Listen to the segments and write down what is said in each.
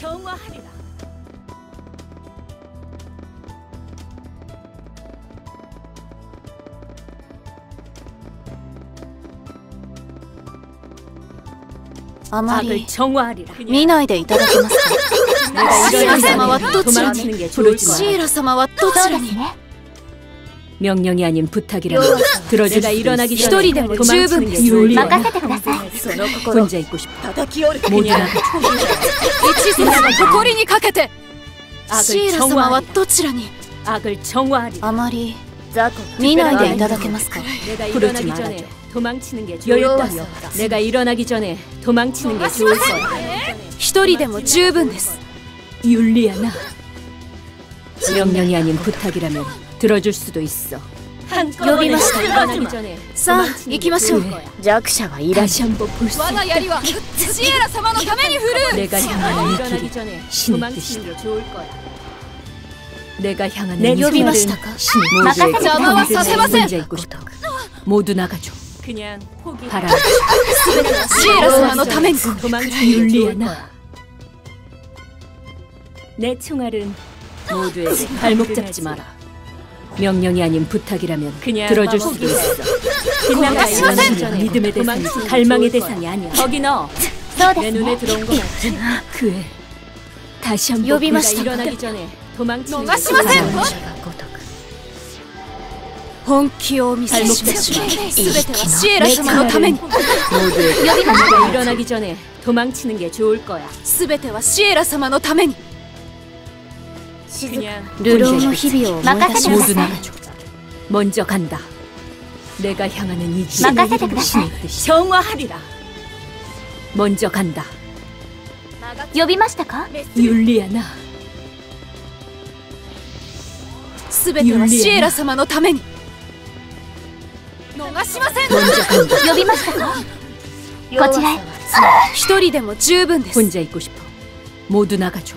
정화하리라. 악을 정화하리라. 見ないでいただけますか。シエラ様はどちらに。シエラ様はどちらに。 명령이 아닌 부탁이라면 들어줄 수 있어. 一人でも十分です。任せてください。 혼자 있고 싶어. 모두 나가. 一族の誇りにかけて。シエラ様はどちらに。 악을 정화하리라. あまり見ないでいただけますか。 내가 일어나기 전에 도망치는 게 좋을 거야. 내가 일어나기 전에 도망치는 게 좋을 거야. 一人でも十分です。 율리아나. 명령이 아닌 부탁이라면 들어줄 수도 있어. 呼びました。 일어나기 전에 さあ行きましょう。 弱者はいら 다시 한번 볼 수 我が槍はシエラ様のために振る。 내가 향하는 이 길이 신의 뜻이다. 내가 향하는 이 길은 신의 뜻이다. 혼자 있고 싶어. 모두 나가줘. 그냥 바람. シエラ様のために。 율리아나. 내 총알은 모두에게 발목 잡지 마라. 명령이 아닌 부탁이라면 들어줄 수도 있어. 빛나가 일어나기 전에 믿음의 대상이 갈망의 대상이 아니야. 거기 너. 내 눈에 들어온 거 같지? 그애. 다시 한번 네가 일어나기 전에 도망치는 게 좋아. 本気を見せて。すべてはシエラ様のために。 네가 일어나기 전에 도망치는 게 좋을 거야. すべてはシエラ様のために。 그냥 流浪の日々を思い出します。 모두 나가줘. 먼저 간다. 내가 향하는 이 길. 신의 뜻이 정화하리라. 먼저 간다. 呼びましたか。 율리아나. すべてはシエラ様のために。逃しません。 먼저 간다. 呼びましたか。こちらへ。一人でも十分です。 혼자 있고 싶어. 모두 나가줘.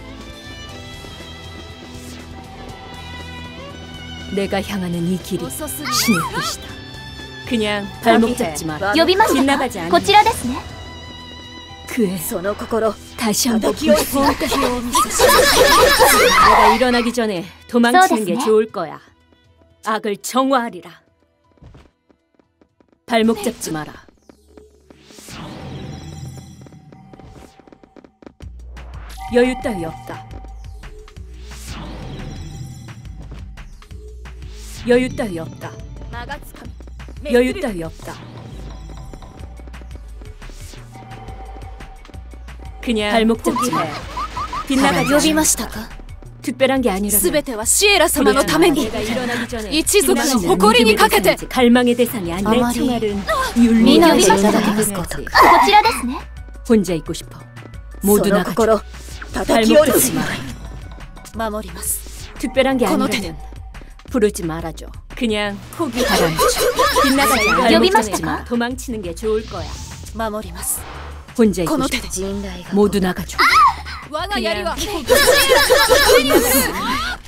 내가 향하는 이 길이 신의 뜻이다. 그냥 발목 잡지 마라. 呼びましたか。 빗나가지 않아. こちらですね。 그의 다시 한번 볼 수 있다. 내가 일어나기 전에 도망치는 게 좋을 거야. 악을 정화하리라. 발목 잡지 마라. 여유 따위 없다. 여유 따위 없다. 여유 따위 없다. 그냥 발목 잡지 마. 빗나가지. 呼びましたか。 특별한 게 아니라. すべてはシエラ様のために。 내가 일어나기 전에 一族の誇りにかけて。 갈망의 대상이 아니야. 내 총알은 見ないでいた 율리아나. だけますか。こちらですね。 혼자 있고 싶어. 모두 나가줘. 발목 잡지 마. 守ります。 특별한 게 아니라면 부르지 말아줘. 그냥 포기 바람쳐. 빗나가지 않아. 발목 잡지 마. 도망치는 게 좋을 거야. 守ります。 혼자 こ 있고 の手で。 싶어. 모두 나가줘. 我が槍はシエラ様のために振る。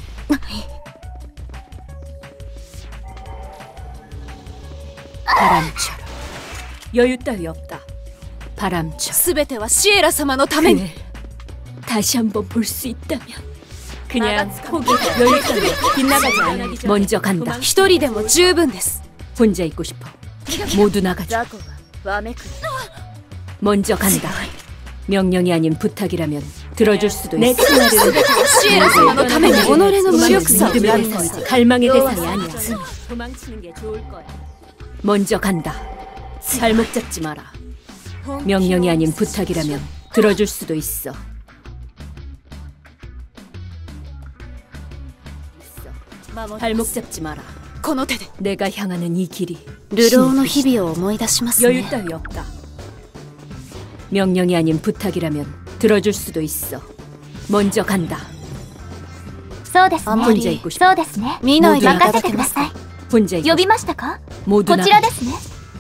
바람처럼. 여유 따위 없다. 바람처럼. すべてはシエラ様のために。 다시 한번 볼 수 있다면 그냥 포기. 여유 따위 빗나가지 않아. 먼저 간다. 一人でも十分です。 혼자 있고 싶어. 모두 나가줘. 먼저 간다. 명령이 아닌 부탁이라면 들어줄 수도 있어. 내 총알은 シエラ様のために。己の無力さを 믿음의 대상이지. 갈망의 대상이 아니야. 도망치는 게 좋을 거야. 먼저 간다. 발목 잡지 마라. 명령이 아닌 부탁이라면 들어줄 수도 있어. 발목 잡지 마라. この手で。 내가 향하는 이 길이 流浪の日々を思い出しますね。 여유 따위 없다. 명령이 아닌 부탁이라면 들어줄 수도 있어. 먼저 간다. そうですね。 혼자 있고 싶어. そうですね。見ないでいただけますか。 혼자 있고 呼び 싶어. ましたか。 모두 こちら 나가. ですね。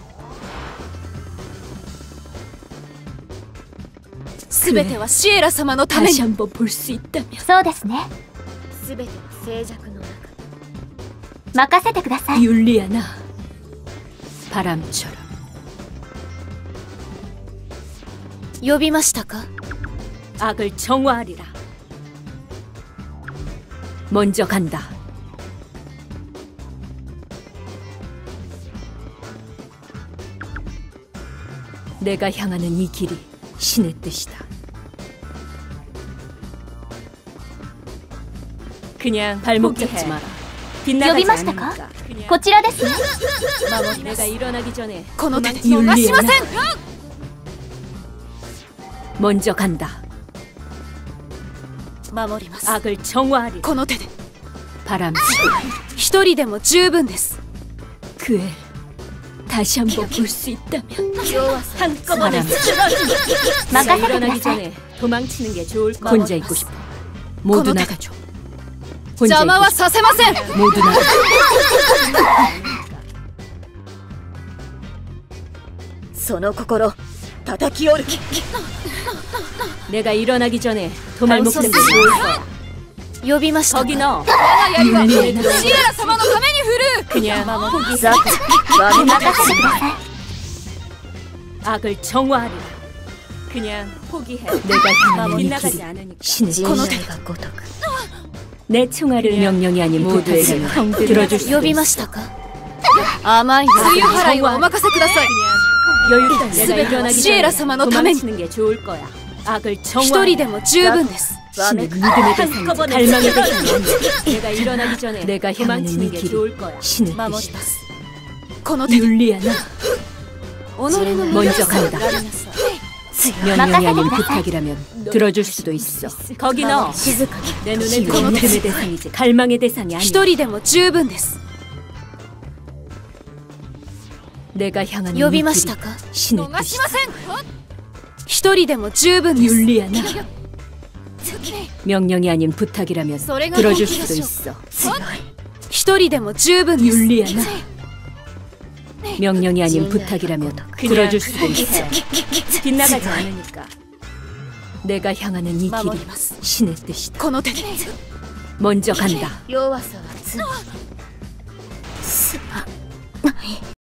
すべてはシエラ様のため 다시 に。 한번 볼 수 있다면 そうですね。すべては静寂の中。任せてください。 율리아나. 바람처럼. 呼びましたか。 악을 정화하리라. 먼저 간다. 내가 향하는 이 길이 신의 뜻이다. 그냥 발목 잡지 마라. 빗나가지 呼びましたか 않으니까. 그냥 こちらですね 내가 일어나기 전에 この手で逃がしませんせん 먼저 간다. 守ります 악을 정화하리. この手で 바람쥐 一人でも十分です 그 애 다시 한번 볼 수 있다면 한꺼번에 바람쥐. 내가 막아서도 일어나기 되나요? 전에 도망치는 게 좋을 거야. 혼자 있고 싶어. こ 모두 の手 나가줘. 혼자 邪魔 있고 は 싶어. させません 모두 나가. 내가 일어나기 전에 도망치는 게 좋을 거야. 呼びましたか 거기 너 槍は 윤리에 シエラ様のために振る 그냥 포기. 任せてください 악을 정화하리라. 그냥 포기해. 내가 향하는 빗나가지 않으니까. 신의 この手 내 총알을 명령이 아닌 부탁이라면 들어줄 수도 呼びま 있어. したか甘い梅雨払いはお任せください 여유 따위 내가 全ては 일어나기 シエラ 전에 様のために 도망치는 게 좋을 거야. 악을 一 정화. 人でも十分です 신의 믿음의 대상이지 갈망의 대상이 아니야. 내가 일어나기 전에 내가 도망치는 게 좋을 거야. 신의 守り 뜻이다. ますこの手で 윤리하나 己の 먼저 간다. 명령이 아닌 任せてください 부탁이라면 들어줄 수도 있어. 거기 너. 静かに 내 눈에 この手 믿음의 대상이지 갈망의 대상이 아니야. 一人でも十分です 내가 향하는 呼 이 びま 길이 したか 신의 逃しま 뜻이다. せん一人でも十分です 윤리하나 명령이 아닌 부탁이라면 それが 들어줄 本気 수도 でしょ 있어. 一人でも十分です 윤리하나 명령이 아닌 부탁이라면 들어줄 수도 있어. 빗나가지 않으니까. 내가 향하는 이 길이 守ります 신의 뜻이다. この手で 먼저 간다. 弱さは罪